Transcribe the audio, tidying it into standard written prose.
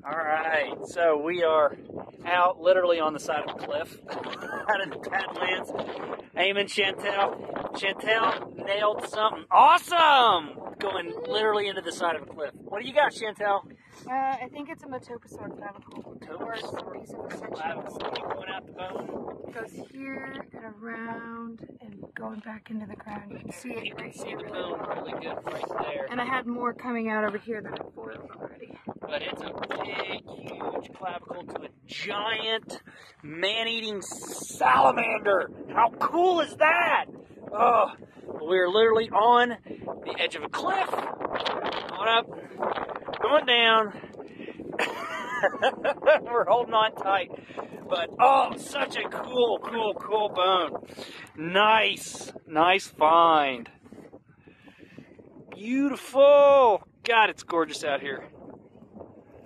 All right, so we are out literally on the side of a cliff out in the Badlands. Eamon, Chantel nailed something awesome going literally into the side of a cliff. What do you got, Chantel? I think it's a Metoposaur clavicle. Or it's a piece of the section. Keep going out the bone. It goes here and around and going back into the ground. You can see it. You can see the bone really good right there. And I had more coming out over here that I foiled already. But it's a big, huge clavicle to a giant man-eating salamander. How cool is that? Oh, we're literally on the edge of a cliff. Going up, going down. We're holding on tight. But, oh, such a cool bone. Nice find. Beautiful. God, it's gorgeous out here.